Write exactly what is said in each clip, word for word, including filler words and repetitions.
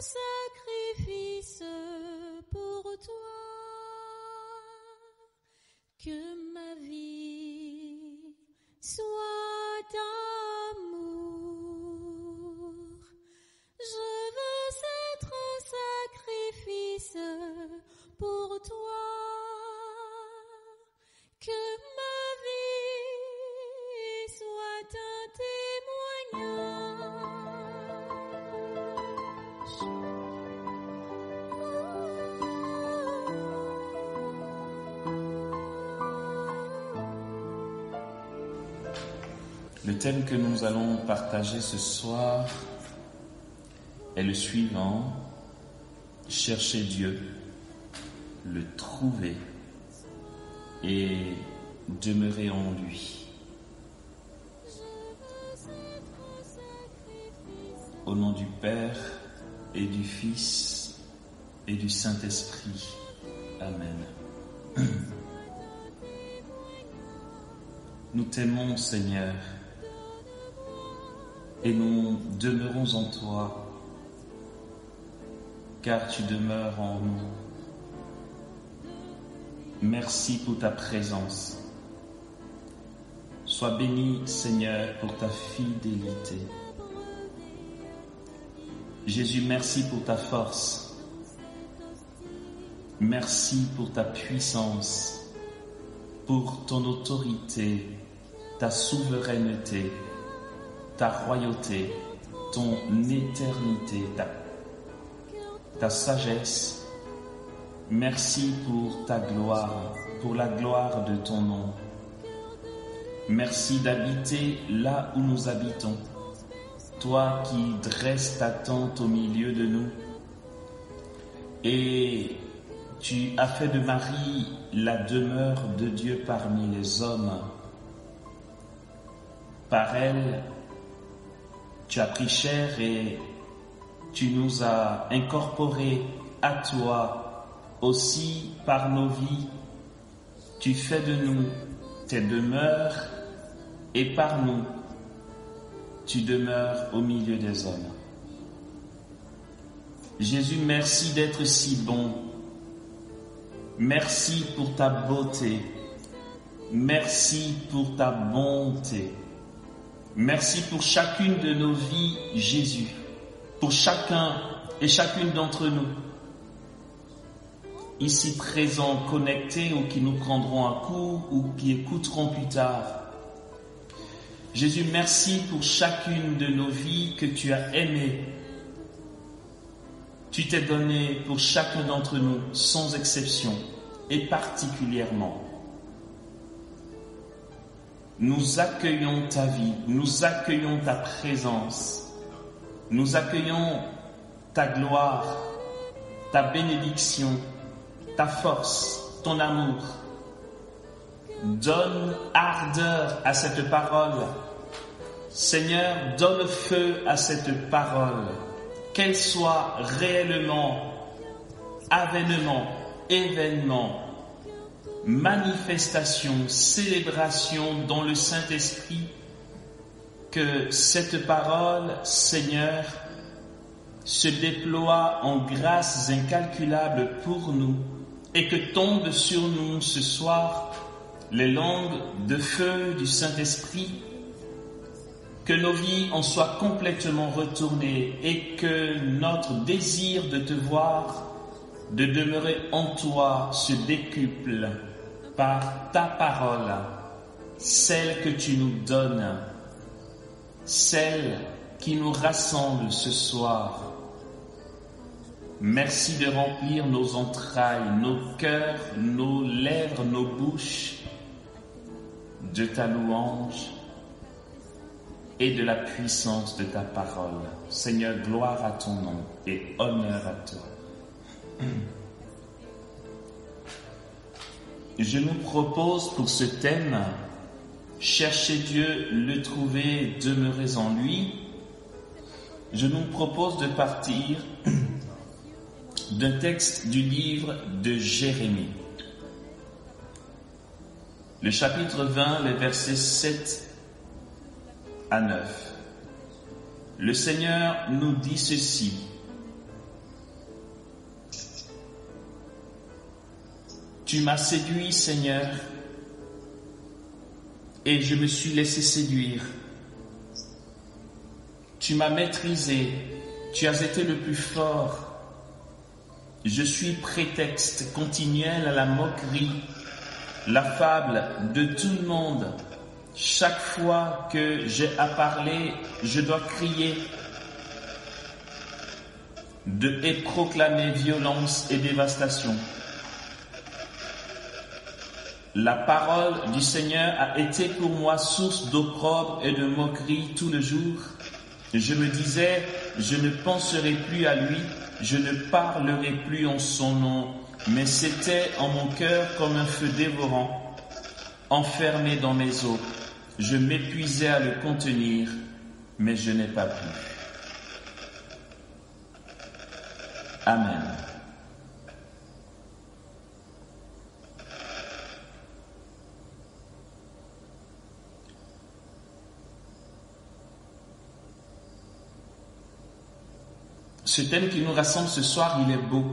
sacrifice pour toi, que ma vie soit d'amour. Je veux être sacrifice pour toi, que ma vie soit un témoignage. Le thème que nous allons partager ce soir est le suivant: chercher Dieu, le trouver et demeurer en lui. Au nom du Père et du Fils et du Saint-Esprit. Amen. Nous t'aimons, Seigneur, et nous demeurons en toi, car tu demeures en nous. Merci pour ta présence. Sois béni, Seigneur, pour ta fidélité. Jésus, merci pour ta force. Merci pour ta puissance, pour ton autorité, ta souveraineté, ta royauté, ton éternité, ta, ta sagesse. Merci pour ta gloire, pour la gloire de ton nom. Merci d'habiter là où nous habitons. Toi qui dresses ta tente au milieu de nous. Et tu as fait de Marie la demeure de Dieu parmi les hommes. Par elle, tu as pris chair et tu nous as incorporés à toi aussi par nos vies. Tu fais de nous tes demeures et par nous, tu demeures au milieu des hommes. Jésus, merci d'être si bon. Merci pour ta beauté. Merci pour ta bonté. Merci pour chacune de nos vies, Jésus. Pour chacun et chacune d'entre nous. Ici présents, connectés ou qui nous prendront à court ou qui écouteront plus tard. Jésus, merci pour chacune de nos vies que tu as aimées. Tu t'es donné pour chacun d'entre nous, sans exception, et particulièrement. Nous accueillons ta vie, nous accueillons ta présence, nous accueillons ta gloire, ta bénédiction, ta force, ton amour. Donne ardeur à cette parole. Seigneur, donne feu à cette parole. Qu'elle soit réellement, avènement, événement, manifestation, célébration dans le Saint-Esprit. Que cette parole, Seigneur, se déploie en grâces incalculables pour nous et que tombent sur nous ce soir les langues de feu du Saint-Esprit, que nos vies en soient complètement retournées et que notre désir de te voir, de demeurer en toi, se décuple par ta parole, celle que tu nous donnes, celle qui nous rassemble ce soir. Merci de remplir nos entrailles, nos cœurs, nos lèvres, nos bouches de ta louange et de la puissance de ta parole. Seigneur, gloire à ton nom et honneur à toi. Je nous propose pour ce thème, chercher Dieu, le trouver, demeurer en lui. Je nous propose de partir d'un texte du livre de Jérémie. Le chapitre vingt, les versets sept à neuf. Le Seigneur nous dit ceci: Tu m'as séduit, Seigneur, et je me suis laissé séduire. Tu m'as maîtrisé, tu as été le plus fort. Je suis prétexte continuel à la moquerie, la fable de tout le monde. Chaque fois que j'ai à parler, je dois crier de, et proclamer violence et dévastation. La parole du Seigneur a été pour moi source d'opprobre et de moquerie tout le jour. Je me disais, je ne penserai plus à lui, je ne parlerai plus en son nom, mais c'était en mon cœur comme un feu dévorant, enfermé dans mes os. Je m'épuisais à le contenir, mais je n'ai pas pu. Amen. Ce thème qui nous rassemble ce soir, il est beau.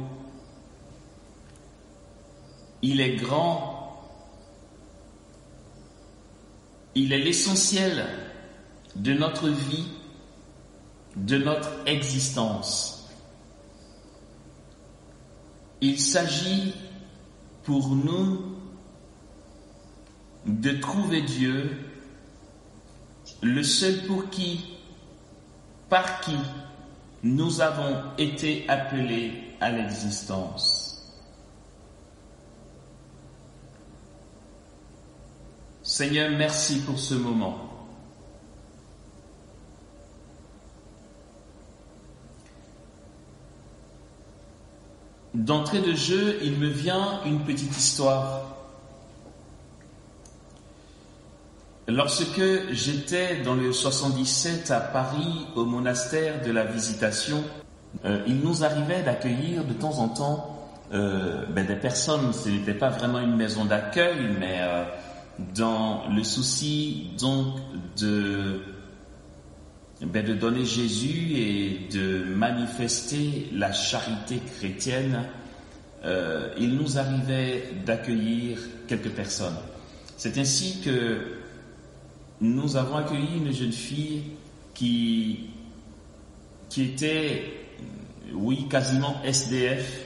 Il est grand. Il est l'essentiel de notre vie, de notre existence. Il s'agit pour nous de trouver Dieu, le seul pour qui, par qui, nous avons été appelés à l'existence. Seigneur, merci pour ce moment. D'entrée de jeu, il me vient une petite histoire. Lorsque j'étais dans le soixante-dix-sept à Paris, au monastère de la Visitation, euh, il nous arrivait d'accueillir de temps en temps euh, ben des personnes. Ce n'était pas vraiment une maison d'accueil, mais euh, dans le souci donc de, ben de donner Jésus et de manifester la charité chrétienne, euh, il nous arrivait d'accueillir quelques personnes. C'est ainsi que nous avons accueilli une jeune fille qui, qui était, oui, quasiment S D F,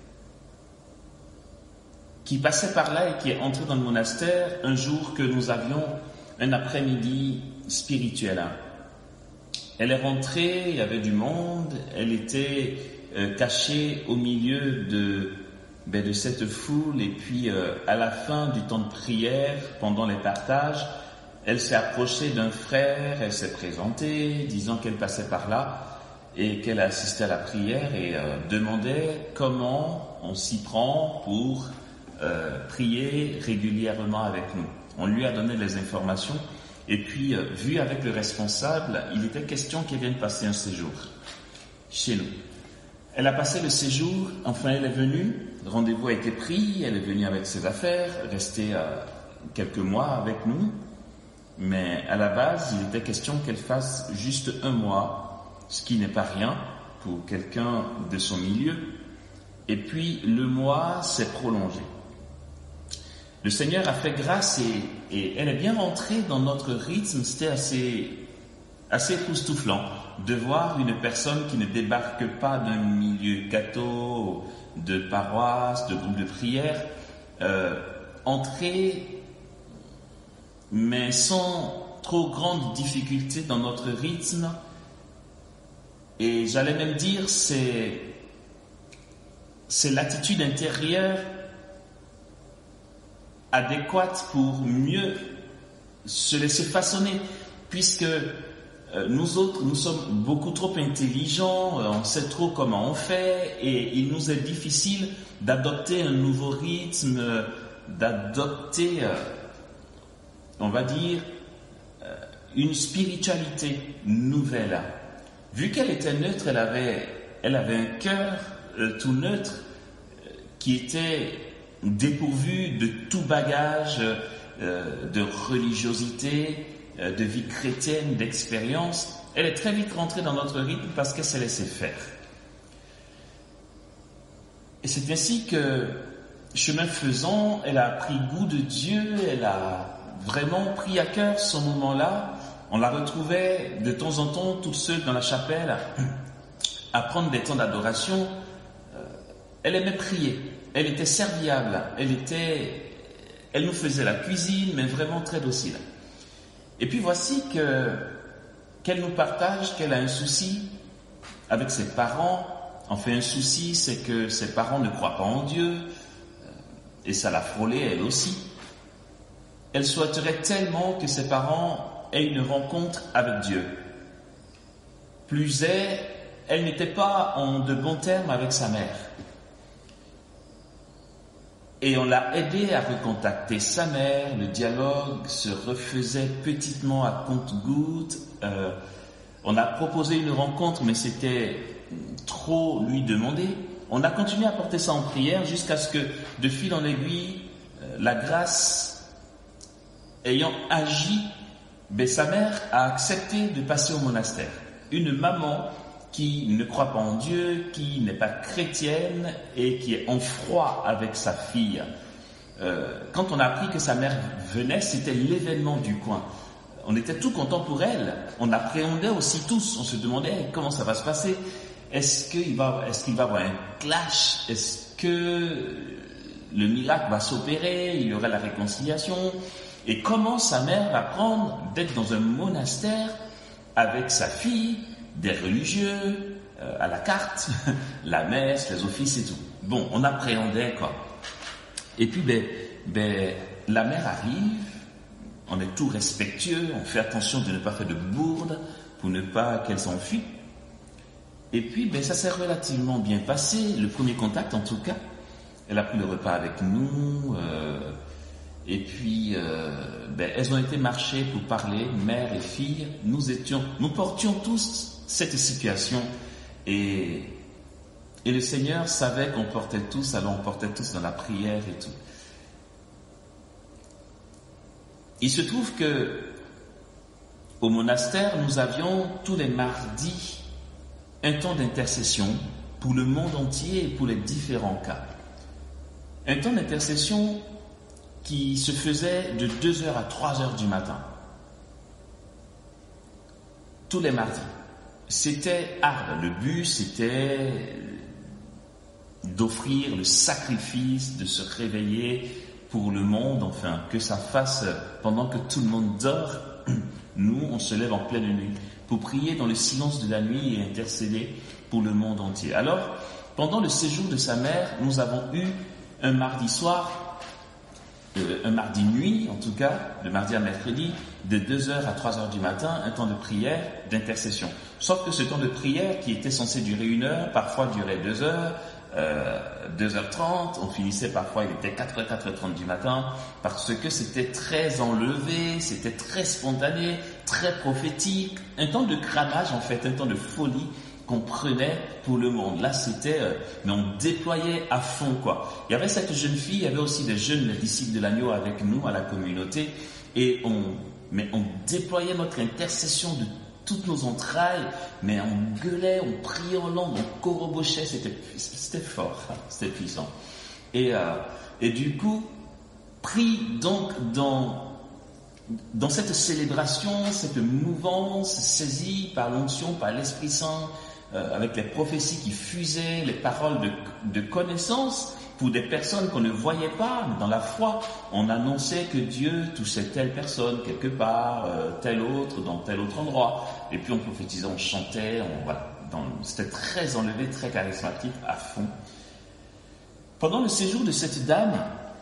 qui passait par là et qui est entrée dans le monastère un jour que nous avions un après-midi spirituel. Elle est rentrée, il y avait du monde, elle était euh, cachée au milieu de, ben, de cette foule, et puis euh, à la fin du temps de prière, pendant les partages, elle s'est approchée d'un frère, elle s'est présentée, disant qu'elle passait par là et qu'elle assistait à la prière et euh, demandait comment on s'y prend pour euh, prier régulièrement avec nous. On lui a donné les informations et puis, euh, vu avec le responsable, il était question qu'elle vienne passer un séjour chez nous. Elle a passé le séjour, enfin elle est venue, le rendez-vous a été pris, elle est venue avec ses affaires, restée euh, quelques mois avec nous. Mais à la base, il était question qu'elle fasse juste un mois, ce qui n'est pas rien pour quelqu'un de son milieu. Et puis, le mois s'est prolongé. Le Seigneur a fait grâce et, et elle est bien rentrée dans notre rythme. C'était assez, assez époustouflant de voir une personne qui ne débarque pas d'un milieu catho, de paroisse, de groupe de prière, euh, entrer mais sans trop grande difficulté dans notre rythme. Et j'allais même dire, c'est, c'est l'attitude intérieure adéquate pour mieux se laisser façonner, puisque euh, nous autres, nous sommes beaucoup trop intelligents, euh, on sait trop comment on fait, et il nous est difficile d'adopter un nouveau rythme, euh, d'adopter... Euh, on va dire, euh, une spiritualité nouvelle. Vu qu'elle était neutre, elle avait, elle avait un cœur euh, tout neutre euh, qui était dépourvu de tout bagage euh, de religiosité, euh, de vie chrétienne, d'expérience. Elle est très vite rentrée dans notre rythme parce qu'elle s'est laissée faire. Et c'est ainsi que chemin faisant, elle a pris goût de Dieu, elle a vraiment pris à cœur ce moment-là. On la retrouvait de temps en temps toute seule dans la chapelle à prendre des temps d'adoration. Elle aimait prier, elle était serviable, elle était, elle nous faisait la cuisine, mais vraiment très docile. Et puis voici que qu'elle nous partage qu'elle a un souci avec ses parents. Enfin, un souci, c'est que ses parents ne croient pas en Dieu, et ça l'a frôlée elle aussi. Elle souhaiterait tellement que ses parents aient une rencontre avec Dieu. Plus est, elle n'était pas en de bons termes avec sa mère. Et on l'a aidé à recontacter sa mère, le dialogue se refaisait petitement à compte-gouttes. Euh, on a proposé une rencontre, mais c'était trop lui demander. On a continué à porter ça en prière jusqu'à ce que, de fil en aiguille, euh, la grâce ayant agi, ben, sa mère a accepté de passer au monastère. Une maman qui ne croit pas en Dieu, qui n'est pas chrétienne et qui est en froid avec sa fille. Euh, quand on a appris que sa mère venait, c'était l'événement du coin. On était tout contents pour elle. On appréhendait aussi tous. On se demandait comment ça va se passer. Est-ce qu'il va, est-ce qu'il va y avoir un clash? Est-ce que le miracle va s'opérer? Il y aura la réconciliation? Et comment sa mère va prendre d'être dans un monastère avec sa fille, des religieux, euh, à la carte, la messe, les offices et tout. Bon, on appréhendait quoi. Et puis, ben, ben, la mère arrive, on est tout respectueux, on fait attention de ne pas faire de bourde pour ne pas qu'elle s'enfuit. Et puis, ben, ça s'est relativement bien passé, le premier contact en tout cas. Elle a pris le repas avec nous, euh, et puis, euh, ben, elles ont été marcher pour parler, mère et fille. Nous étions, nous portions tous cette situation et, et le Seigneur savait qu'on portait tous, alors on portait tous dans la prière et tout. Il se trouve que au monastère, nous avions tous les mardis un temps d'intercession pour le monde entier et pour les différents cas. Un temps d'intercession qui se faisait de deux heures à trois heures du matin. Tous les mardis. C'était hard. Le but, c'était d'offrir le sacrifice, de se réveiller pour le monde, enfin, que ça fasse pendant que tout le monde dort. Nous, on se lève en pleine nuit pour prier dans le silence de la nuit et intercéder pour le monde entier. Alors, pendant le séjour de sa mère, nous avons eu un mardi soir, euh, un mardi nuit en tout cas, le mardi à mercredi, de deux heures à trois heures du matin, un temps de prière, d'intercession. Sauf que ce temps de prière qui était censé durer une heure, parfois durait deux heures, euh, deux heures trente, on finissait parfois, il était quatre heures, quatre heures trente du matin, parce que c'était très enlevé, c'était très spontané, très prophétique, un temps de cramage en fait, un temps de folie qu'on prenait pour le monde. Là, c'était, euh, mais on déployait à fond quoi. Il y avait cette jeune fille, il y avait aussi des jeunes les disciples de l'agneau avec nous à la communauté, et on, mais on déployait notre intercession de toutes nos entrailles, mais on gueulait, on priait en langue, on corobochait, c'était, c'était fort, c'était puissant. Et, euh, et du coup, pris donc dans, dans cette célébration, cette mouvance, saisie par l'onction, par l'Esprit Saint, euh, avec les prophéties qui fusaient, les paroles de, de connaissance, pour des personnes qu'on ne voyait pas, mais dans la foi, on annonçait que Dieu touchait telle personne quelque part, euh, telle autre, dans tel autre endroit. Et puis on prophétisait, on chantait, on, voilà, dans, c'était très enlevé, très charismatique, à fond. Pendant le séjour de cette dame,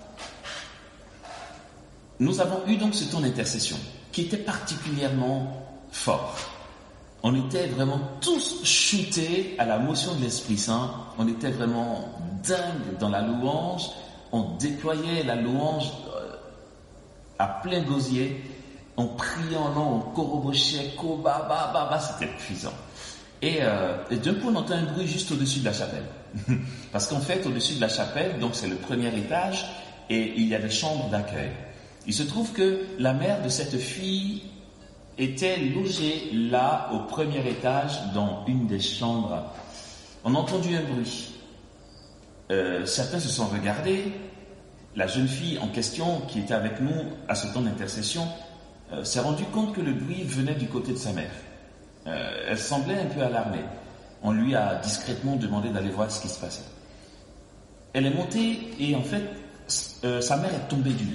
nous avons eu donc ce temps d'intercession, qui était particulièrement fort. On était vraiment tous shootés à la motion de l'Esprit Saint. On était vraiment dingues dans la louange. On déployait la louange à plein gosier. On priait en langue, on corobochait, koba, ba, ba, ba, c'était puissant. Et, euh, et d'un coup, on entend un bruit juste au-dessus de la chapelle. Parce qu'en fait, au-dessus de la chapelle, donc c'est le premier étage, et il y a des chambres d'accueil. Il se trouve que la mère de cette fille était logée là, au premier étage, dans une des chambres. On a entendu un bruit. Euh, certains se sont regardés, la jeune fille en question qui était avec nous à ce temps d'intercession euh, s'est rendue compte que le bruit venait du côté de sa mère. Euh, elle semblait un peu alarmée. On lui a discrètement demandé d'aller voir ce qui se passait. Elle est montée et en fait, euh, sa mère est tombée du lit.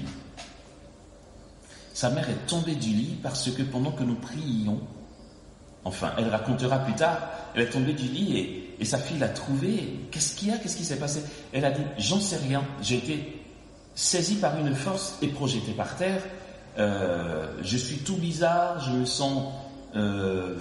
Sa mère est tombée du lit parce que pendant que nous prions, enfin, elle racontera plus tard, elle est tombée du lit et, et sa fille l'a trouvée. Qu'est-ce qu'il y a? Qu'est-ce qui s'est passé? Elle a dit, j'en sais rien. J'ai été saisie par une force et projetée par terre. Euh, je suis tout bizarre, je me sens... Euh,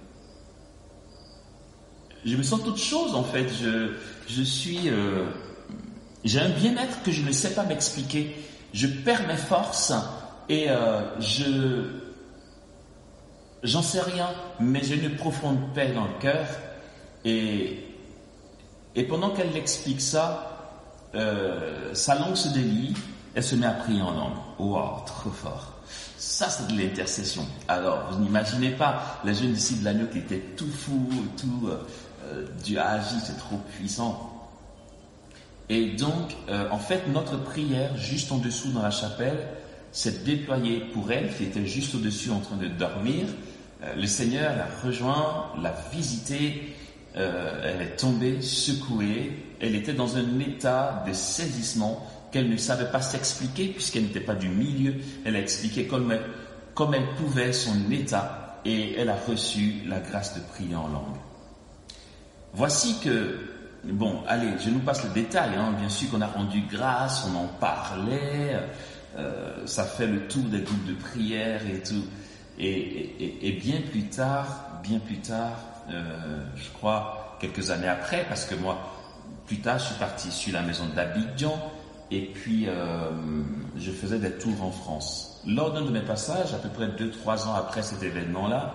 je me sens toute chose en fait. Je, je suis... Euh, j'ai un bien-être que je ne sais pas m'expliquer. Je perds mes forces et euh, je... J'en sais rien, mais j'ai une profonde paix dans le cœur. Et, et pendant qu'elle l'explique ça, euh, sa langue se délie, elle se met à prier en langue. Wow, trop fort. Ça, c'est de l'intercession. Alors, vous n'imaginez pas, les jeunes disciples de l'agneau qui étaient tout fous, tout, euh, Dieu a agi, c'est trop puissant. Et donc, euh, en fait, notre prière, juste en dessous dans la chapelle, s'est déployée pour elle, qui était juste au-dessus en train de dormir. Euh, le Seigneur l'a rejoint, l'a visitée, euh, elle est tombée, secouée, elle était dans un état de saisissement qu'elle ne savait pas s'expliquer puisqu'elle n'était pas du milieu. Elle a expliqué comme elle, comme elle pouvait son état et elle a reçu la grâce de prier en langue. Voici que, bon, allez, je nous passe le détail, hein, bien sûr qu'on a rendu grâce, on en parlait, euh, ça fait le tour des groupes de prière et tout. Et, et, et bien plus tard, bien plus tard, euh, je crois quelques années après, parce que moi, plus tard, je suis parti sur la maison d'Abidjan, et puis euh, je faisais des tours en France. Lors d'un de mes passages, à peu près deux trois ans après cet événement-là,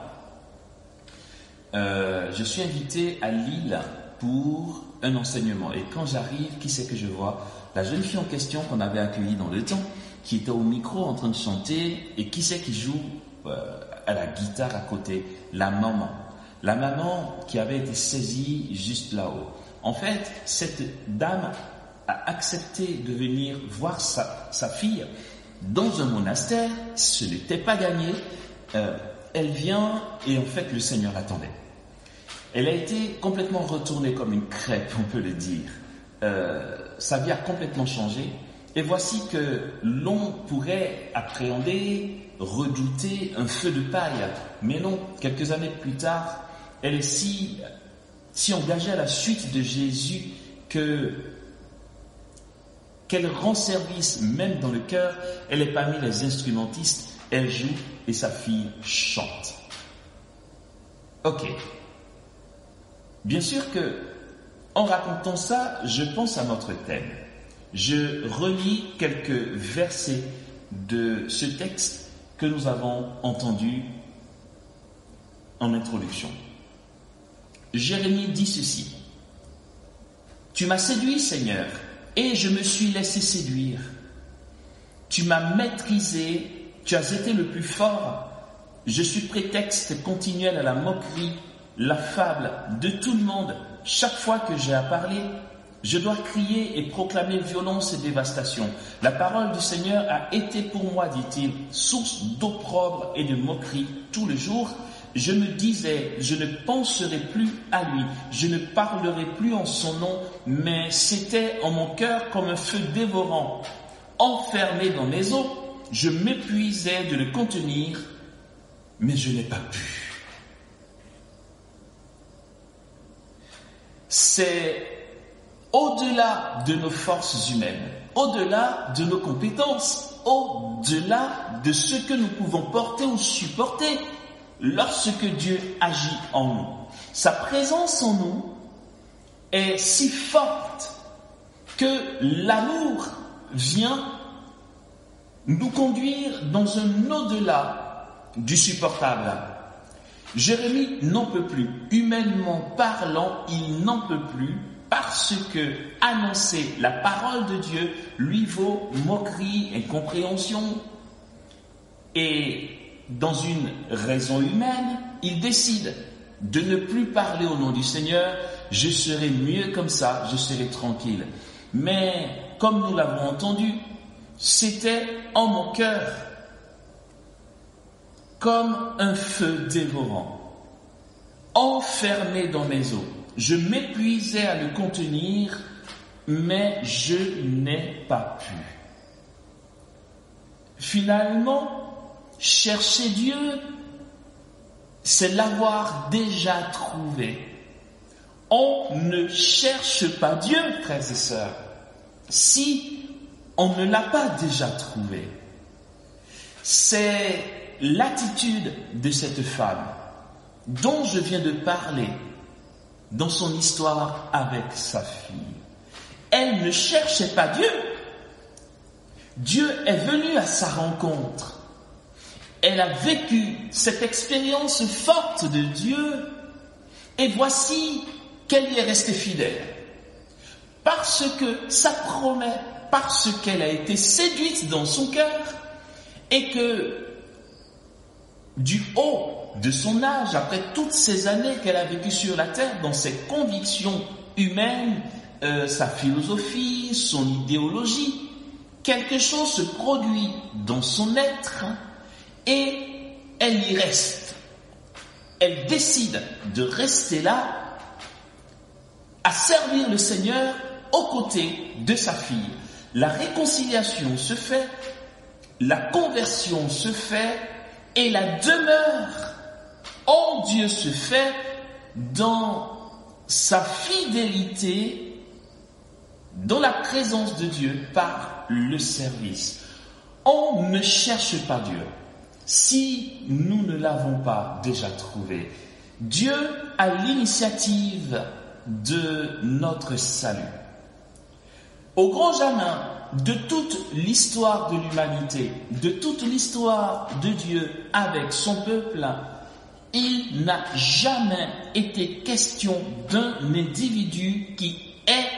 euh, je suis invité à Lille pour un enseignement. Et quand j'arrive, qui c'est que je vois? La jeune fille en question qu'on avait accueillie dans le temps, qui était au micro en train de chanter, et qui c'est qui joue euh, à la guitare à côté? La maman. La maman qui avait été saisie juste là-haut. En fait, cette dame a accepté de venir voir sa, sa fille dans un monastère. Ce n'était pas gagné. Euh, elle vient et en fait le Seigneur l'attendait. Elle a été complètement retournée comme une crêpe, on peut le dire. Euh, sa vie a complètement changé. Et voici que l'on pourrait appréhender, redouter un feu de paille. Mais non, quelques années plus tard, elle est si, si engagée à la suite de Jésus que qu'elle rend service même dans le cœur. Elle est parmi les instrumentistes, elle joue et sa fille chante. Ok. Bien sûr que, en racontant ça, je pense à notre thème. Je relis quelques versets de ce texte que nous avons entendu en introduction. Jérémie dit ceci. « Tu m'as séduit, Seigneur, et je me suis laissé séduire. Tu m'as maîtrisé, tu as été le plus fort. Je suis prétexte continuel à la moquerie, la fable de tout le monde. Chaque fois que j'ai à parler, je dois crier et proclamer violence et dévastation. La parole du Seigneur a été pour moi, dit-il, source d'opprobre et de moquerie tout le jour. Je me disais, je ne penserai plus à lui, je ne parlerai plus en son nom, mais c'était en mon cœur comme un feu dévorant. Enfermé dans mes os, je m'épuisais de le contenir, mais je n'ai pas pu. » C'est au-delà de nos forces humaines, au-delà de nos compétences, au-delà de ce que nous pouvons porter ou supporter lorsque Dieu agit en nous. Sa présence en nous est si forte que l'amour vient nous conduire dans un au-delà du supportable. Jérémie n'en peut plus. Humainement parlant, il n'en peut plus parce que annoncer la parole de Dieu lui vaut moquerie, incompréhension. Et dans une raison humaine, il décide de ne plus parler au nom du Seigneur. Je serai mieux comme ça, je serai tranquille. Mais comme nous l'avons entendu, c'était en mon cœur, comme un feu dévorant, enfermé dans mes os. Je m'épuisais à le contenir, mais je n'ai pas pu. Finalement, chercher Dieu, c'est l'avoir déjà trouvé. On ne cherche pas Dieu, frères et sœurs, si on ne l'a pas déjà trouvé. C'est l'attitude de cette femme dont je viens de parler dans son histoire avec sa fille. Elle ne cherchait pas Dieu. Dieu est venu à sa rencontre. Elle a vécu cette expérience forte de Dieu et voici qu'elle y est restée fidèle. Parce que ça promet, parce qu'elle a été séduite dans son cœur et que du haut de son âge, après toutes ces années qu'elle a vécues sur la terre, dans ses convictions humaines, euh, sa philosophie, son idéologie, quelque chose se produit dans son être et elle y reste. Elle décide de rester là, à servir le Seigneur aux côtés de sa fille. La réconciliation se fait, la conversion se fait et la demeure en Dieu se fait dans sa fidélité, dans la présence de Dieu par le service. On ne cherche pas Dieu si nous ne l'avons pas déjà trouvé. Dieu a l'initiative de notre salut. Au grand jamais de toute l'histoire de l'humanité, de toute l'histoire de Dieu avec son peuple, il n'a jamais été question d'un individu qui ait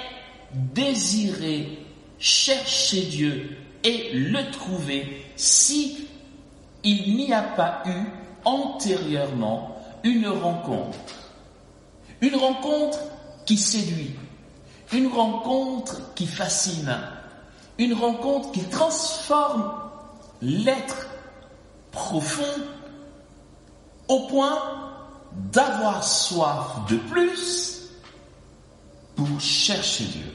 désiré chercher Dieu et le trouver si il n'y a pas eu antérieurement une rencontre. Une rencontre qui séduit, une rencontre qui fascine, une rencontre qui transforme l'être profond au point d'avoir soif de plus pour chercher Dieu.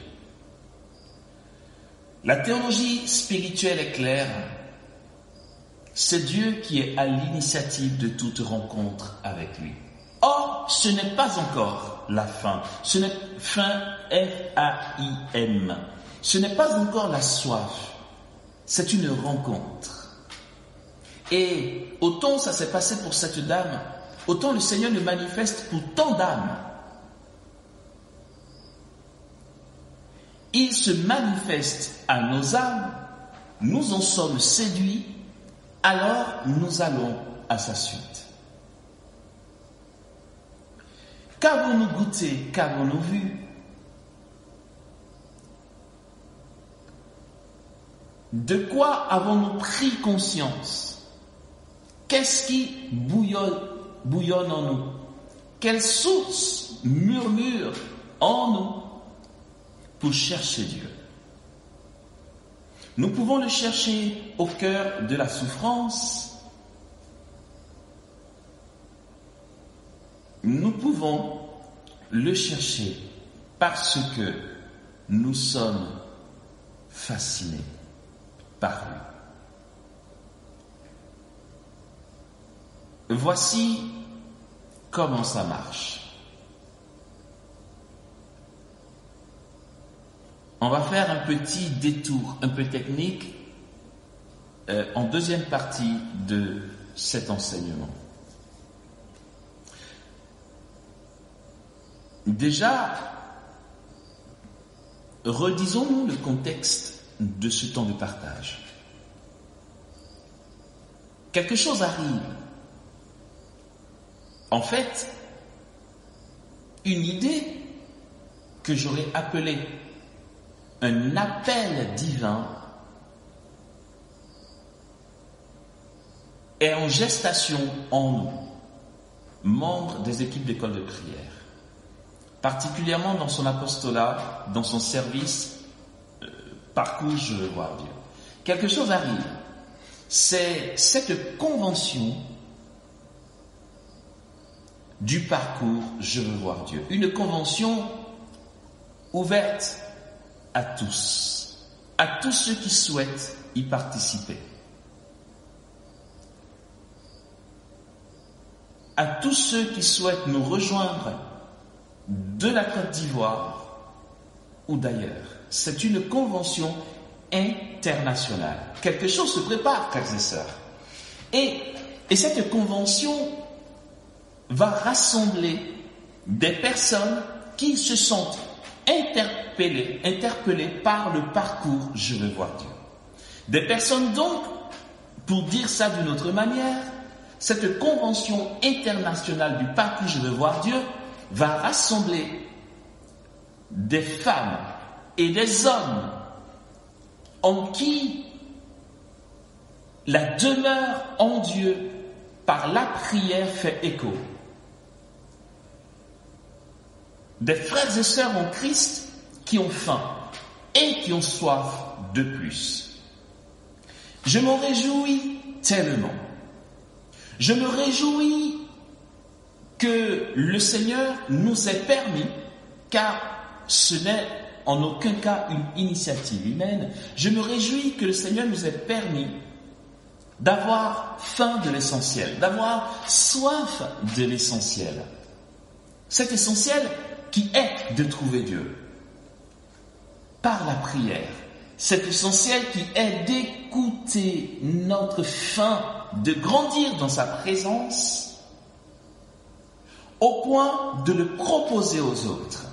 La théologie spirituelle est claire. C'est Dieu qui est à l'initiative de toute rencontre avec lui. Or, ce n'est pas encore la fin. Ce n'est fin F A I M. Ce n'est pas encore la soif. C'est une rencontre. Et autant ça s'est passé pour cette dame, autant le Seigneur le manifeste pour tant d'âmes. Il se manifeste à nos âmes, nous en sommes séduits, alors nous allons à sa suite. Qu'avons-nous goûté, qu'avons-nous vu? De quoi avons-nous pris conscience? Qu'est-ce qui bouillonne, bouillonne en nous? Quelle source murmure en nous pour chercher Dieu? Nous pouvons le chercher au cœur de la souffrance. Nous pouvons le chercher parce que nous sommes fascinés par lui. Voici comment ça marche. On va faire un petit détour un peu technique euh, en deuxième partie de cet enseignement. Déjà, redisons-nous le contexte de ce temps de partage. Quelque chose arrive. En fait, une idée que j'aurais appelée un appel divin est en gestation en nous, membres des équipes d'école de prière, particulièrement dans son apostolat, dans son service, euh, parcours Je veux voir Dieu. Quelque chose arrive. C'est cette convention du parcours Je veux voir Dieu. Une convention ouverte à tous, à tous ceux qui souhaitent y participer, à tous ceux qui souhaitent nous rejoindre de la Côte d'Ivoire ou d'ailleurs. C'est une convention internationale. Quelque chose se prépare, frères et sœurs. Et, et cette convention va rassembler des personnes qui se sentent interpellées, interpellées par le parcours Je veux voir Dieu. Des personnes donc, pour dire ça d'une autre manière, cette convention internationale du parcours Je veux voir Dieu va rassembler des femmes et des hommes en qui la demeure en Dieu par la prière fait écho. Des frères et sœurs en Christ qui ont faim et qui ont soif de plus. Je m'en réjouis tellement. Je me réjouis que le Seigneur nous ait permis, car ce n'est en aucun cas une initiative humaine, je me réjouis que le Seigneur nous ait permis d'avoir faim de l'essentiel, d'avoir soif de l'essentiel. Cet essentiel qui est de trouver Dieu par la prière. Cet essentiel qui est d'écouter notre faim, de grandir dans sa présence au point de le proposer aux autres.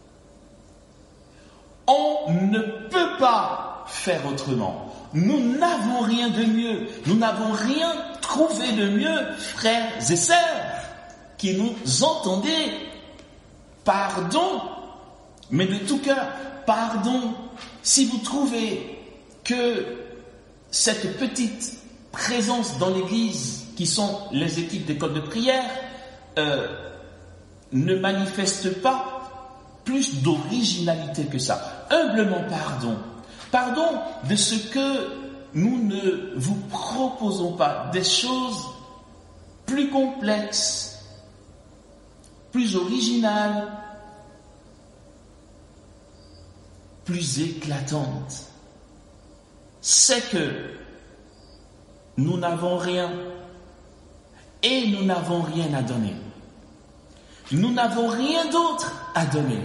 On ne peut pas faire autrement. Nous n'avons rien de mieux. Nous n'avons rien trouvé de mieux, frères et sœurs, qui nous entendez. Pardon, mais de tout cœur, pardon, si vous trouvez que cette petite présence dans l'église, qui sont les équipes d'école de prière, euh, ne manifeste pas plus d'originalité que ça. Humblement pardon. Pardon de ce que nous ne vous proposons pas, des choses plus complexes, plus originales, plus éclatantes. C'est que nous n'avons rien et nous n'avons rien à donner. Nous n'avons rien d'autre à donner.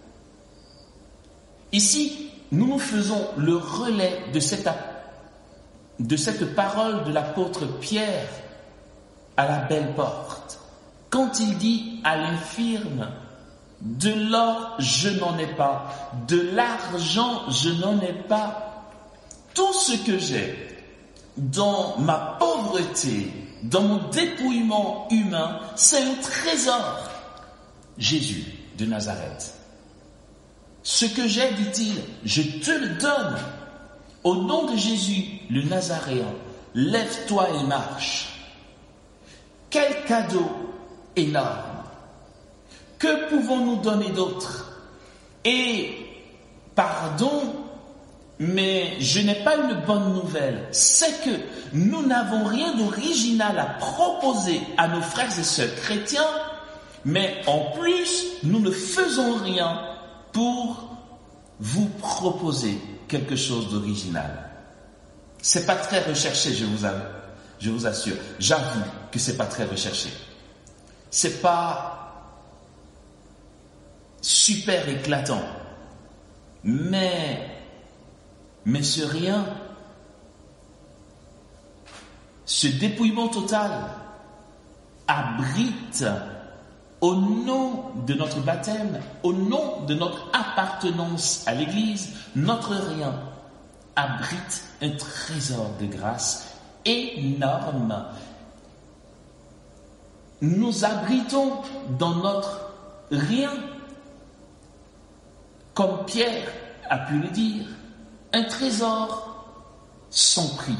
Ici, nous nous faisons le relais de cette, de cette parole de l'apôtre Pierre à la belle porte. Quand il dit à l'infirme, de l'or je n'en ai pas, de l'argent je n'en ai pas, tout ce que j'ai dans ma pauvreté, dans mon dépouillement humain, c'est un trésor. Jésus de Nazareth. Ce que j'ai, dit-il, je te le donne. Au nom de Jésus, le Nazaréen, lève-toi et marche. Quel cadeau énorme. Que pouvons-nous donner d'autre? Et, pardon, mais je n'ai pas une bonne nouvelle. C'est que nous n'avons rien d'original à proposer à nos frères et sœurs chrétiens, mais en plus, nous ne faisons rien pour vous proposer quelque chose d'original. C'est pas très recherché, je vous, avoue, je vous assure. J'avoue que c'est pas très recherché. C'est pas super éclatant. Mais, mais ce rien, ce dépouillement total abrite, au nom de notre baptême, au nom de notre appartenance à l'Église, notre rien abrite un trésor de grâce énorme. Nous abritons dans notre rien, comme Pierre a pu le dire, un trésor sans prix,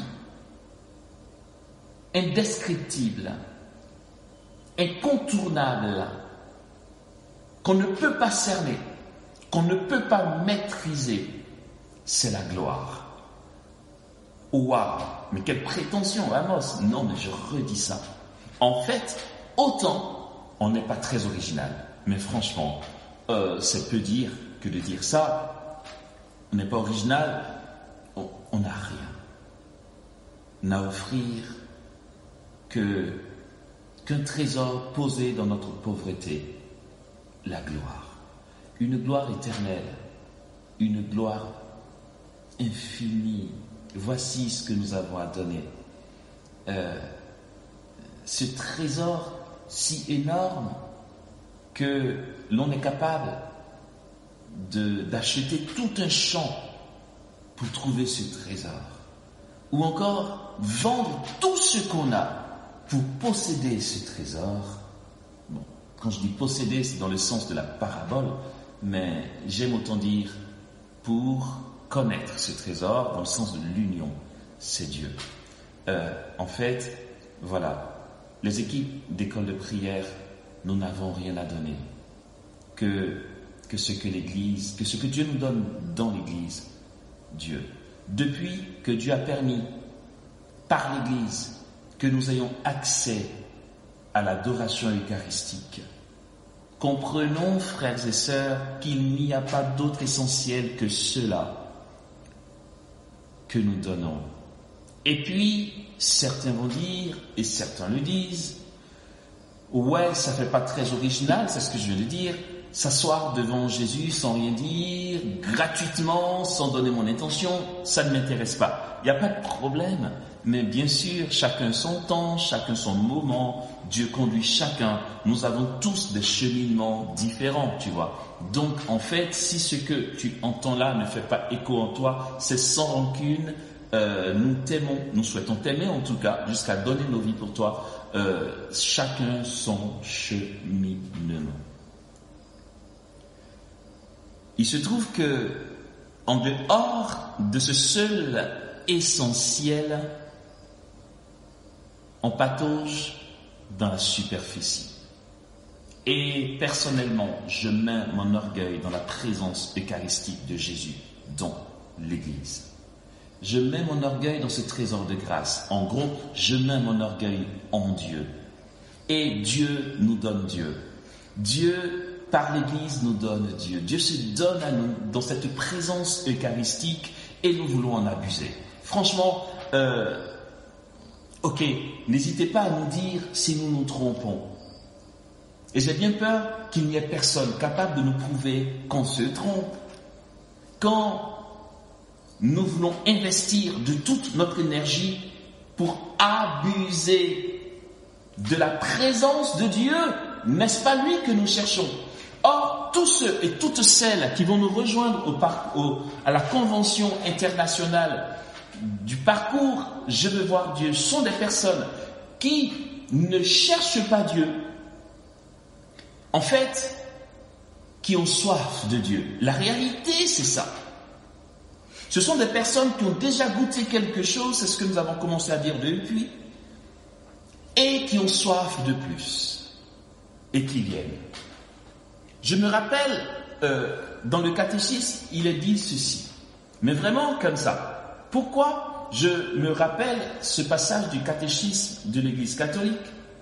indescriptible, incontournable, qu'on ne peut pas cerner, qu'on ne peut pas maîtriser, c'est la gloire. Waouh, mais quelle prétention, Amos. Non, mais je redis ça. En fait, autant on n'est pas très original, mais franchement, euh, c'est peu dire que de dire ça. On n'est pas original, on n'a rien. On n'a à offrir que, qu'un trésor posé dans notre pauvreté, la gloire. Une gloire éternelle, une gloire infinie. Voici ce que nous avons à donner. Euh, ce trésor si énorme que l'on est capable de, d'acheter tout un champ pour trouver ce trésor. Ou encore vendre tout ce qu'on a pour posséder ce trésor. Bon, quand je dis posséder, c'est dans le sens de la parabole, mais j'aime autant dire pour connaître ce trésor dans le sens de l'union, c'est Dieu. Euh, en fait, voilà, les équipes d'école de prière, nous n'avons rien à donner que, que ce que l'Église, que ce que Dieu nous donne dans l'Église, Dieu. Depuis que Dieu a permis, par l'Église, que nous ayons accès à l'adoration eucharistique, comprenons, frères et sœurs, qu'il n'y a pas d'autre essentiel que cela que nous donnons. Et puis, certains vont dire, et certains le disent, ouais, ça fait pas très original, c'est ce que je viens de dire, s'asseoir devant Jésus sans rien dire, gratuitement, sans donner mon intention, ça ne m'intéresse pas. Il n'y a pas de problème, mais bien sûr, chacun son temps, chacun son moment, Dieu conduit chacun, nous avons tous des cheminements différents, tu vois. Donc, en fait, si ce que tu entends là ne fait pas écho en toi, c'est sans rancune, euh, nous t'aimons, nous souhaitons t'aimer en tout cas, jusqu'à donner nos vies pour toi, euh, chacun son cheminement. Il se trouve que, en dehors de ce seul essentiel, on patauge dans la superficie. Et personnellement, je mets mon orgueil dans la présence eucharistique de Jésus, dans l'Église. Je mets mon orgueil dans ce trésor de grâce. En gros, je mets mon orgueil en Dieu. Et Dieu nous donne Dieu. Dieu, par l'Église, nous donne Dieu. Dieu se donne à nous dans cette présence eucharistique et nous voulons en abuser. Franchement, euh, ok, n'hésitez pas à nous dire si nous nous trompons. Et j'ai bien peur qu'il n'y ait personne capable de nous prouver qu'on se trompe. Quand nous voulons investir de toute notre énergie pour abuser de la présence de Dieu, n'est-ce pas lui que nous cherchons? Or, tous ceux et toutes celles qui vont nous rejoindre au par, au, à la Convention internationale du parcours « Je veux voir Dieu » sont des personnes qui ne cherchent pas Dieu, en fait, qui ont soif de Dieu. La réalité, c'est ça. Ce sont des personnes qui ont déjà goûté quelque chose, c'est ce que nous avons commencé à dire depuis, et qui ont soif de plus, et qui viennent. Je me rappelle, euh, dans le catéchisme, il est dit ceci, mais vraiment comme ça. Pourquoi je me rappelle ce passage du catéchisme de l'Église catholique?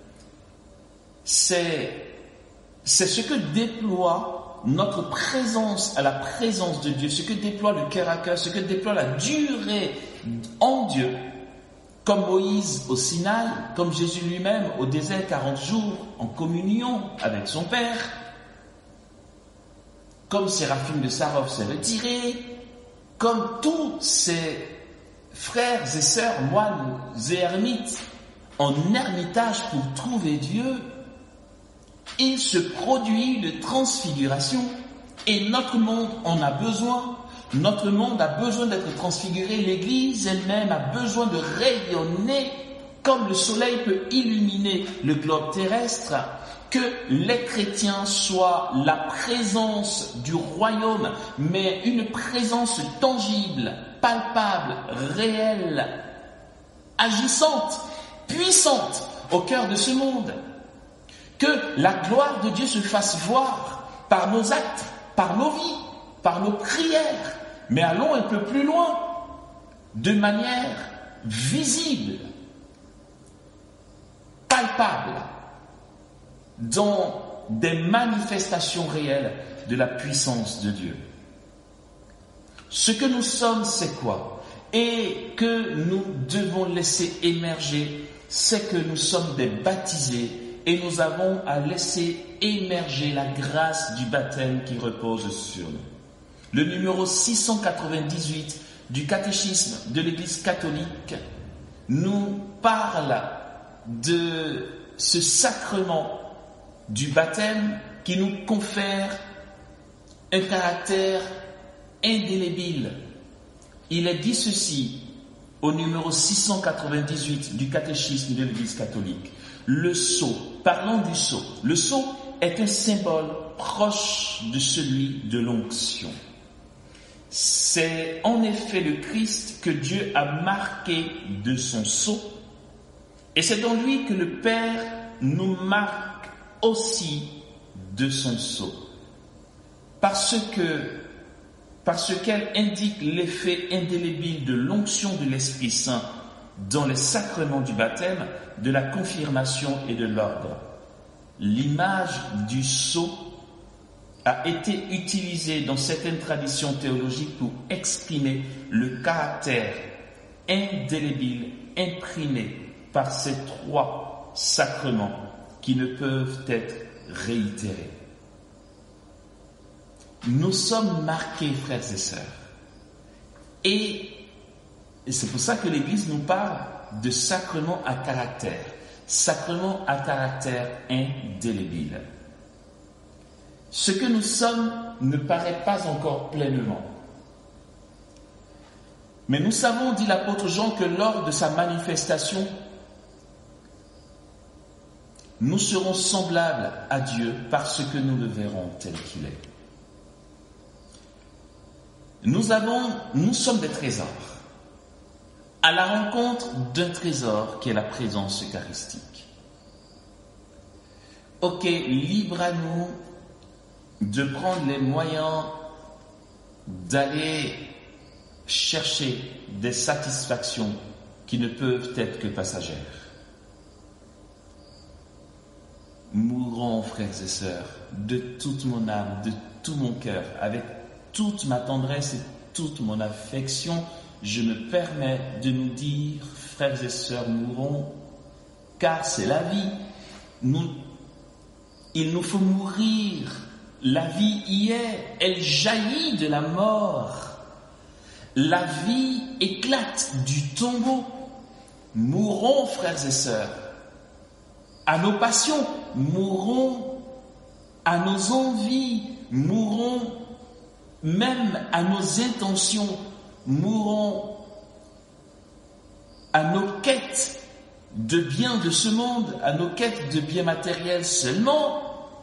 C'est, c'est ce que déploie notre présence à la présence de Dieu, ce que déploie le cœur à cœur, ce que déploie la durée en Dieu, comme Moïse au Sinaï, comme Jésus lui-même au désert quarante jours en communion avec son Père, comme Séraphine de Sarov s'est retiré, comme tous ces frères et sœurs, moines et ermites, en ermitage pour trouver Dieu, il se produit une transfiguration et notre monde en a besoin. Notre monde a besoin d'être transfiguré. L'Église elle-même a besoin de rayonner comme le soleil peut illuminer le globe terrestre. Que les chrétiens soient la présence du royaume, mais une présence tangible, palpable, réelle, agissante, puissante au cœur de ce monde. Que la gloire de Dieu se fasse voir par nos actes, par nos vies, par nos prières, Mais allons un peu plus loin, de manière visible, palpable, dans des manifestations réelles de la puissance de Dieu. Ce que nous sommes, c'est quoi? Et que nous devons laisser émerger, c'est que nous sommes des baptisés et nous avons à laisser émerger la grâce du baptême qui repose sur nous. Le numéro six cent quatre-vingt-dix-huit du catéchisme de l'Église catholique nous parle de ce sacrement du baptême qui nous confère un caractère indélébile. Il est dit ceci au numéro six cent quatre-vingt-dix-huit du catéchisme de l'Église catholique. Le sceau, parlons du sceau. Le sceau est un symbole proche de celui de l'onction. C'est en effet le Christ que Dieu a marqué de son sceau, et c'est dans lui que le Père nous marque aussi de son sceau, parce que parce qu'elle indique l'effet indélébile de l'onction de l'Esprit Saint dans les sacrements du baptême, de la confirmation et de l'ordre. L'image du sceau a été utilisée dans certaines traditions théologiques pour exprimer le caractère indélébile imprimé par ces trois sacrements qui ne peuvent être réitérés. Nous sommes marqués, frères et sœurs. Et, et c'est pour ça que l'Église nous parle de sacrements à caractère, sacrements à caractère indélébile. Ce que nous sommes ne paraît pas encore pleinement. Mais nous savons, dit l'apôtre Jean, que lors de sa manifestation, nous serons semblables à Dieu parce que nous le verrons tel qu'il est. Nous avons, nous sommes des trésors, à la rencontre d'un trésor qui est la présence eucharistique. Ok, libre à nous de prendre les moyens d'aller chercher des satisfactions qui ne peuvent être que passagères. Mourons, frères et sœurs, de toute mon âme, de tout mon cœur, avec toute ma tendresse et toute mon affection, je me permets de nous dire, frères et sœurs, mourons, car c'est la vie. Nous, il nous faut mourir. La vie y est, elle jaillit de la mort. La vie éclate du tombeau. Mourons, frères et sœurs, à nos passions, mourons à nos envies, mourons même à nos intentions, mourons à nos quêtes de biens de ce monde, à nos quêtes de biens matériels seulement.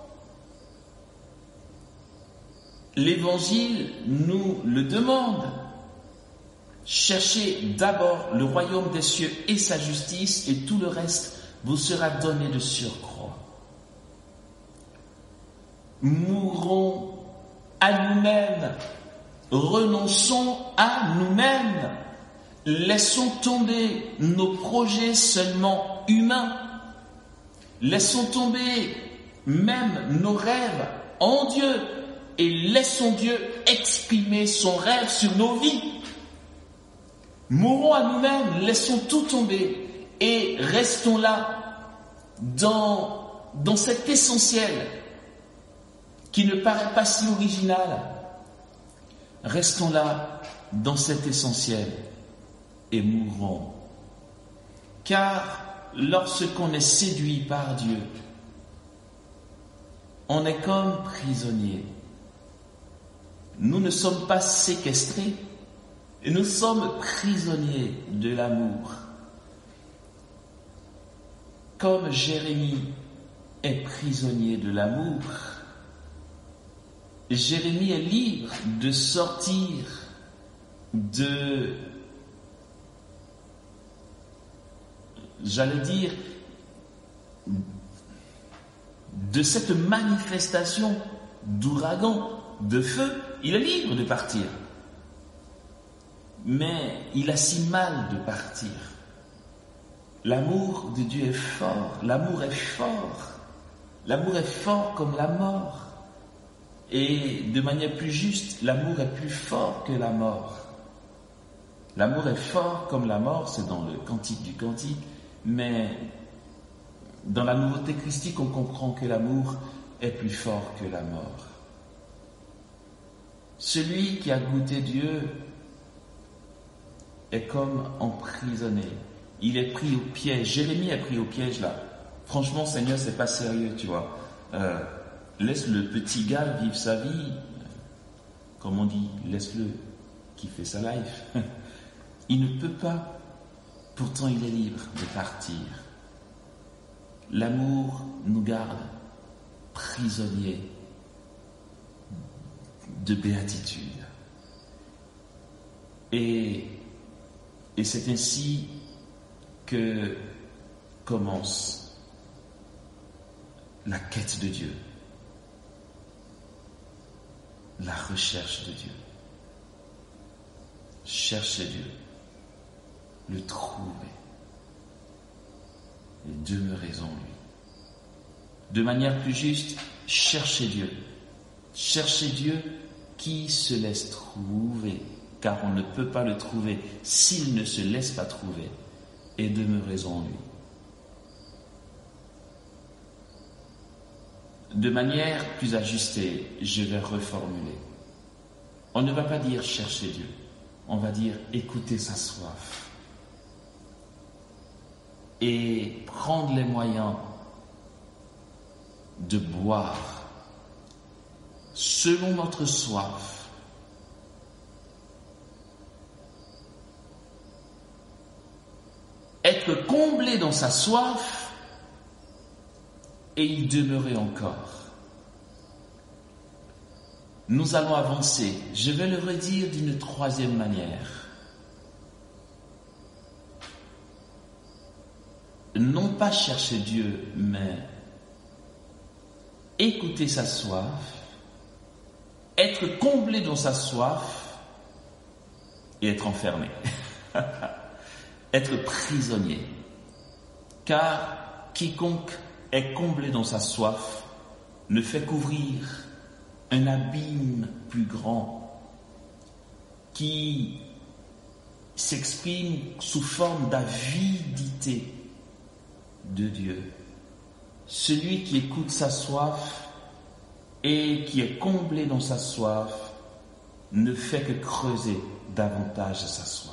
L'Évangile nous le demande. Cherchez d'abord le royaume des cieux et sa justice, et tout le reste vous sera donné de surcroît. Mourons à nous-mêmes, renonçons à nous-mêmes, laissons tomber nos projets seulement humains, laissons tomber même nos rêves en Dieu, et laissons Dieu exprimer son rêve sur nos vies. Mourons à nous-mêmes, laissons tout tomber et restons là dans, dans cet essentiel qui ne paraît pas si original. Restons là dans cet essentiel et mourons. Car lorsqu'on est séduit par Dieu, on est comme prisonnier. Nous ne sommes pas séquestrés, nous sommes prisonniers de l'amour. Comme Jérémie est prisonnier de l'amour, Jérémie est libre de sortir de, j'allais dire, de cette manifestation d'ouragan, de feu. Il est libre de partir. mais il a si mal de partir. L'amour de Dieu est fort, l'amour est fort, l'amour est fort comme la mort. Et de manière plus juste, l'amour est plus fort que la mort. L'amour est fort comme la mort, c'est dans le Cantique du Cantique, mais dans la nouveauté christique, on comprend que l'amour est plus fort que la mort. Celui qui a goûté Dieu est comme emprisonné. Il est pris au piège. Jérémie est pris au piège là. Franchement, Seigneur, c'est pas sérieux, tu vois. Euh, laisse le petit gars vivre sa vie. Comme on dit, laisse-le kiffer sa life. Il ne peut pas. Pourtant, il est libre de partir. L'amour nous garde prisonniers de béatitude. Et, et c'est ainsi que commence la quête de Dieu, la recherche de Dieu. Chercher Dieu, le trouver et demeurer en lui. De manière plus juste, chercher Dieu. Chercher Dieu qui se laisse trouver, car on ne peut pas le trouver s'il ne se laisse pas trouver, et demeurer en lui. De manière plus ajustée, je vais reformuler. On ne va pas dire chercher Dieu, on va dire écouter sa soif et prendre les moyens de boire selon notre soif. Être comblé dans sa soif et y demeurer encore. Nous allons avancer. Je vais le redire d'une troisième manière. Non pas chercher Dieu, mais écouter sa soif, être comblé dans sa soif et être enfermé. Être prisonnier. Car quiconque est comblé dans sa soif ne fait qu'ouvrir un abîme plus grand qui s'exprime sous forme d'avidité de Dieu. Celui qui écoute sa soif et qui est comblé dans sa soif ne fait que creuser davantage sa soif.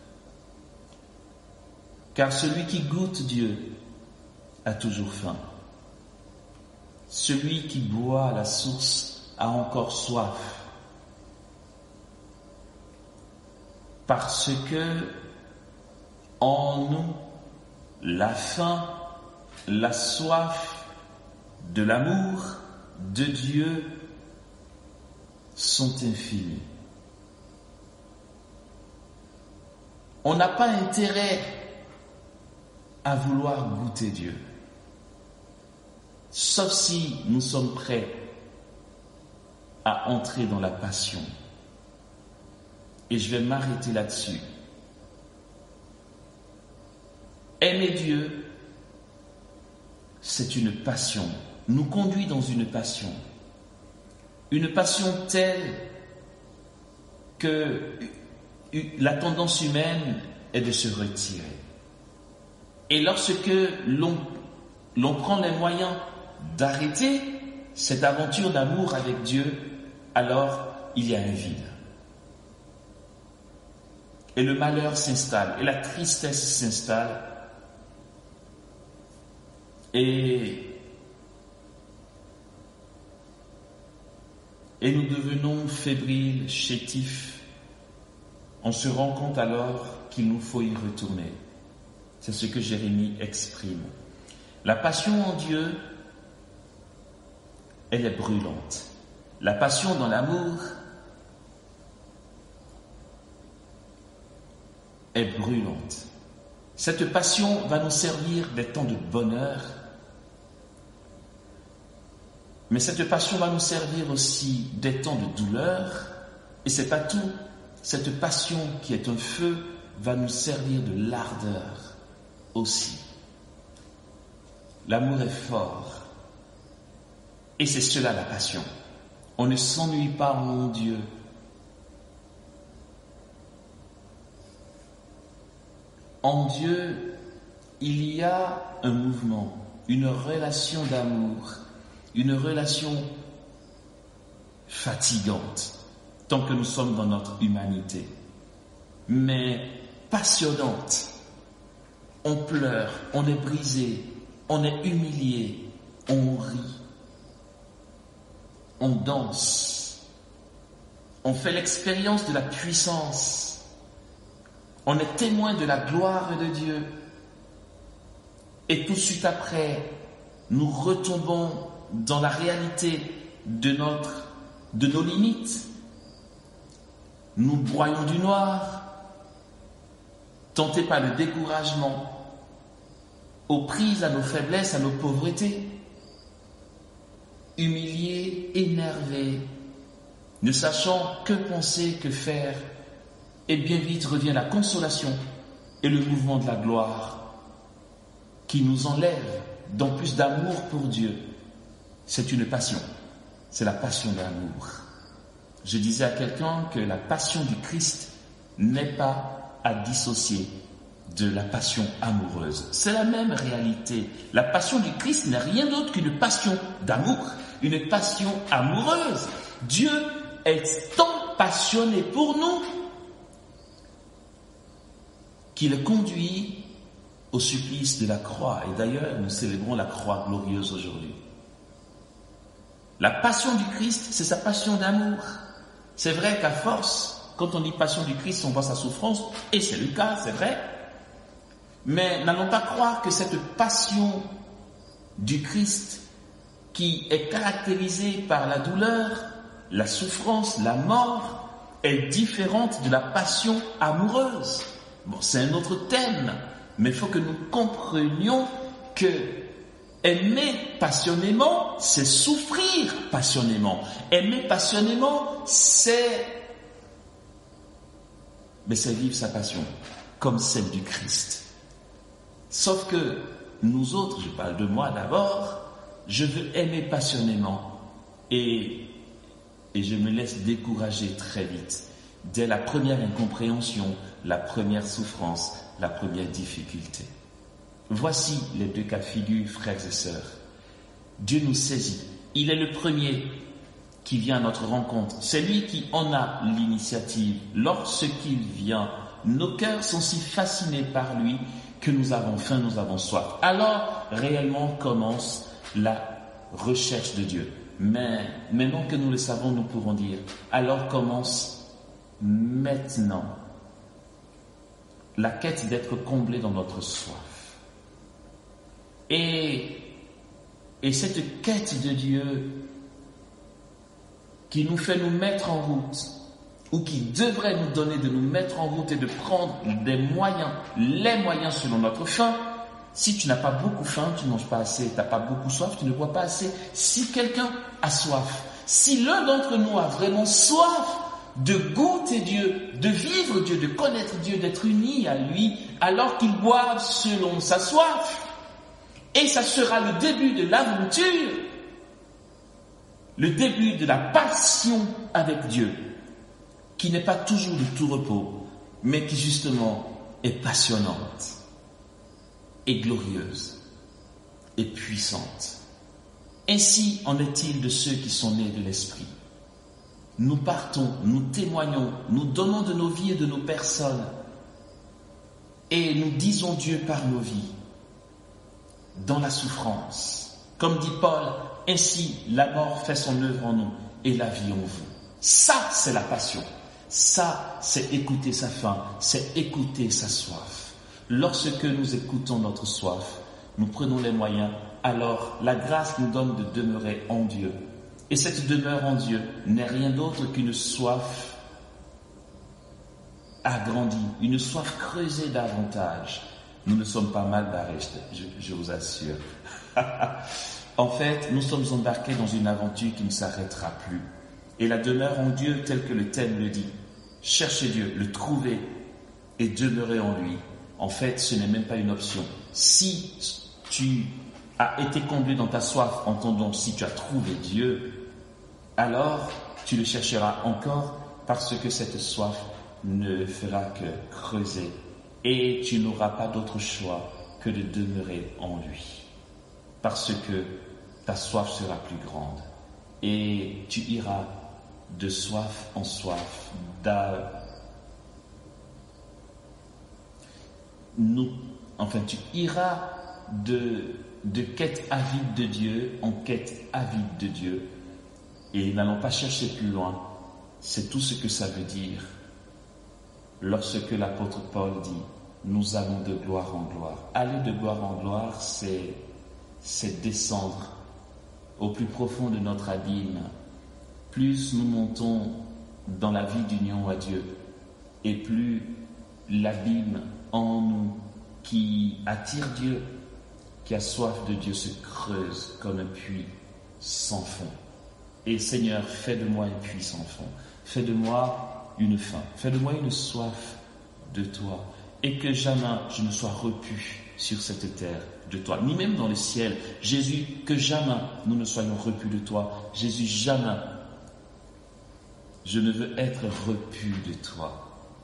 Car celui qui goûte Dieu a toujours faim. Celui qui boit à la source a encore soif. Parce que en nous, la faim, la soif de l'amour de Dieu sont infinies. On n'a pas intérêt à vouloir goûter Dieu, sauf si nous sommes prêts à entrer dans la passion. Et je vais m'arrêter là-dessus. Aimer Dieu, c'est une passion, nous conduit dans une passion. Une passion telle que la tendance humaine est de se retirer. Et lorsque l'on, l'on prend les moyens d'arrêter cette aventure d'amour avec Dieu, alors il y a un vide. Et le malheur s'installe, et la tristesse s'installe, et, et nous devenons fébriles, chétifs. On se rend compte alors qu'il nous faut y retourner. C'est ce que Jérémie exprime. La passion en Dieu, elle est brûlante. La passion dans l'amour est brûlante. Cette passion va nous servir des temps de bonheur, mais cette passion va nous servir aussi des temps de douleur, et c'est pas tout. cette passion qui est un feu va nous servir de l'ardeur aussi. L'amour est fort. Et c'est cela la passion. On ne s'ennuie pas, mon Dieu. En Dieu, il y a un mouvement, une relation d'amour, une relation fatigante, tant que nous sommes dans notre humanité, mais passionnante. On pleure, on est brisé, on est humilié, on rit, on danse, on fait l'expérience de la puissance, on est témoin de la gloire de Dieu. Et tout de suite après, nous retombons dans la réalité de, notre, de nos limites. Nous broyons du noir, tentés par le découragement, aux prises à nos faiblesses, à nos pauvretés, humiliés, énervés, ne sachant que penser, que faire, et bien vite revient la consolation et le mouvement de la gloire qui nous enlève dans plus d'amour pour Dieu. C'est une passion, c'est la passion de l'amour. Je disais à quelqu'un que la passion du Christ n'est pas à dissocier de la passion amoureuse. C'est la même réalité. La passion du Christ n'est rien d'autre qu'une passion d'amour, une passion amoureuse. Dieu est tant passionné pour nous qu'il conduit au supplice de la croix. Et d'ailleurs, nous célébrons la croix glorieuse aujourd'hui. La passion du Christ, c'est sa passion d'amour. C'est vrai qu'à force, quand on dit passion du Christ, on voit sa souffrance, et c'est le cas, c'est vrai. Mais n'allons pas croire que cette passion du Christ, qui est caractérisée par la douleur, la souffrance, la mort, est différente de la passion amoureuse. Bon, c'est un autre thème, mais il faut que nous comprenions que aimer passionnément, c'est souffrir passionnément. Aimer passionnément, c'est... Mais c'est vivre sa passion, comme celle du Christ. Sauf que nous autres, je parle de moi d'abord, je veux aimer passionnément et, et je me laisse décourager très vite. Dès la première incompréhension, la première souffrance, la première difficulté. Voici les deux cas de figure, frères et sœurs. Dieu nous saisit. Il est le premier qui vient à notre rencontre. C'est lui qui en a l'initiative. Lorsqu'il vient, nos cœurs sont si fascinés par lui que nous avons faim, nous avons soif. Alors, réellement commence la recherche de Dieu. Mais maintenant que nous le savons, nous pouvons dire, alors commence maintenant la quête d'être comblé dans notre soif. Et, et cette quête de Dieu qui nous fait nous mettre en route, ou qui devrait nous donner de nous mettre en route et de prendre des moyens, les moyens selon notre faim. Si tu n'as pas beaucoup faim, tu ne manges pas assez, tu n'as pas beaucoup soif, tu ne bois pas assez. Si quelqu'un a soif, si l'un d'entre nous a vraiment soif de goûter Dieu, de vivre Dieu, de connaître Dieu, d'être uni à lui, alors qu'il boive selon sa soif. Et ça sera le début de l'aventure, le début de la passion avec Dieu, qui n'est pas toujours de tout repos, mais qui justement est passionnante, et glorieuse, et puissante. Ainsi en est-il de ceux qui sont nés de l'Esprit. Nous partons, nous témoignons, nous donnons de nos vies et de nos personnes, et nous disons Dieu par nos vies, dans la souffrance. Comme dit Paul, ainsi la mort fait son œuvre en nous, et la vie en vous. Ça, c'est la passion. Ça, c'est écouter sa faim, c'est écouter sa soif. Lorsque nous écoutons notre soif, nous prenons les moyens, alors la grâce nous donne de demeurer en Dieu. Et cette demeure en Dieu n'est rien d'autre qu'une soif agrandie, une soif creusée davantage. Nous ne sommes pas mal barrés, je, je vous assure. En fait, nous sommes embarqués dans une aventure qui ne s'arrêtera plus. Et la demeure en Dieu, telle que le thème le dit, chercher Dieu, le trouver et demeurer en lui, en fait, ce n'est même pas une option. Si tu as été comblé dans ta soif, entendons, si tu as trouvé Dieu, alors tu le chercheras encore parce que cette soif ne fera que creuser et tu n'auras pas d'autre choix que de demeurer en lui. Parce que ta soif sera plus grande et tu iras de soif en soif, d'a... Nous, enfin, tu iras de, de quête avide de Dieu en quête avide de Dieu. Et n'allons pas chercher plus loin. C'est tout ce que ça veut dire lorsque l'apôtre Paul dit « Nous allons de gloire en gloire ». Aller de gloire en gloire, c'est, c'est descendre au plus profond de notre abîme. Plus nous montons dans la vie d'union à Dieu, et plus l'abîme en nous qui attire Dieu, qui a soif de Dieu, se creuse comme un puits sans fond. Et Seigneur, fais de moi un puits sans fond. Fais de moi une faim. Fais de moi une soif de toi. Et que jamais je ne sois repu sur cette terre de toi, ni même dans le ciel. Jésus, que jamais nous ne soyons repus de toi. Jésus, jamais je ne veux être repu de toi.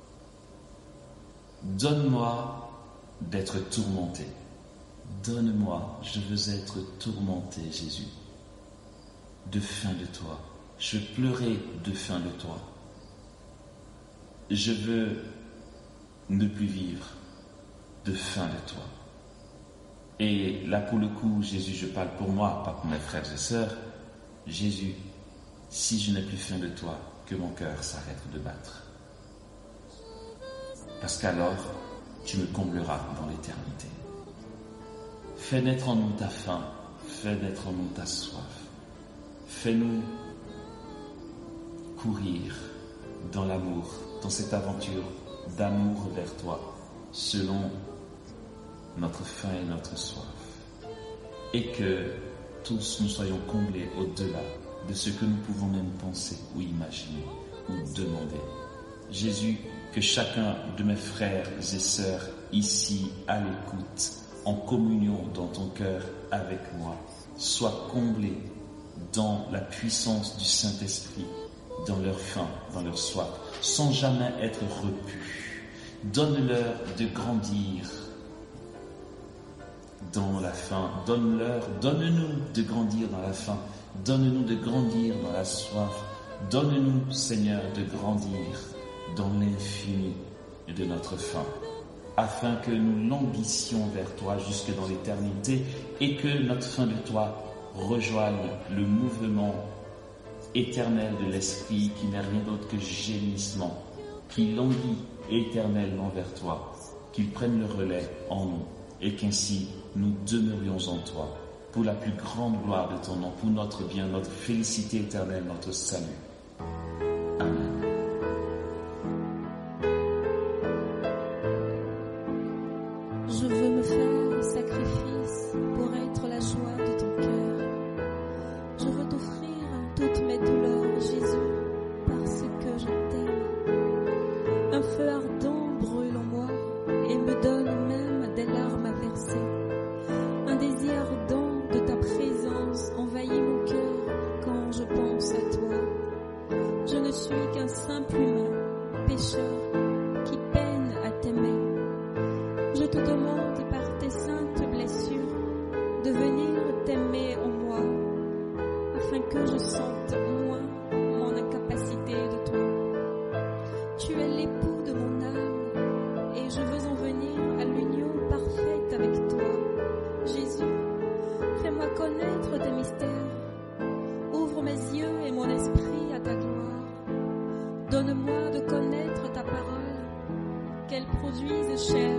Donne-moi d'être tourmenté. Donne-moi, je veux être tourmenté, Jésus, de faim de toi. Je veux pleurer de faim de toi. Je veux ne plus vivre de faim de toi. Et là, pour le coup, Jésus, je parle pour moi, pas pour mes frères et sœurs. Jésus, si je n'ai plus faim de toi, que mon cœur s'arrête de battre. Parce qu'alors, tu me combleras dans l'éternité. Fais naître en nous ta faim, fais naître en nous ta soif. Fais-nous courir dans l'amour, dans cette aventure d'amour vers toi, selon notre faim et notre soif. Et que tous nous soyons comblés au-delà de ce que nous pouvons même penser ou imaginer ou demander. Jésus, que chacun de mes frères et sœurs ici à l'écoute, en communion dans ton cœur avec moi, soit comblé dans la puissance du Saint-Esprit, dans leur faim, dans leur soif, sans jamais être repus. Donne-leur de grandir dans la faim. Donne-leur, donne-nous de grandir dans la faim. Donne-nous de grandir dans la soif. Donne-nous, Seigneur, de grandir dans l'infini de notre faim, afin que nous languissions vers toi jusque dans l'éternité et que notre faim de toi rejoigne le mouvement éternel de l'Esprit qui n'est rien d'autre que gémissement, qui languit éternellement vers toi, qu'il prenne le relais en nous et qu'ainsi nous demeurions en toi pour la plus grande gloire de ton nom, pour notre bien, notre félicité éternelle, notre salut. Amen. Je veux me faire sacrifice pour être la joie de ton cœur. Je veux t'offrir toutes mes douleurs, Jésus, parce que je t'aime. Un feu ardent brûle en moi et me donne même des larmes à verser. Un désir ardent de ta présence envahit mon cœur quand je pense à toi. Je ne suis qu'un simple humain, pécheur, qui peine à t'aimer. Je te demande par tes saintes blessures de venir t'aimer en moi, afin que je sente moins mon incapacité de toi. Tu es l'époux de mon âme et je veux en venir à l'union parfaite avec toi. Jésus, fais-moi connaître tes mystères. Ouvre mes yeux et mon esprit à ta gloire. Donne-moi de connaître ta parole, qu'elle produise chair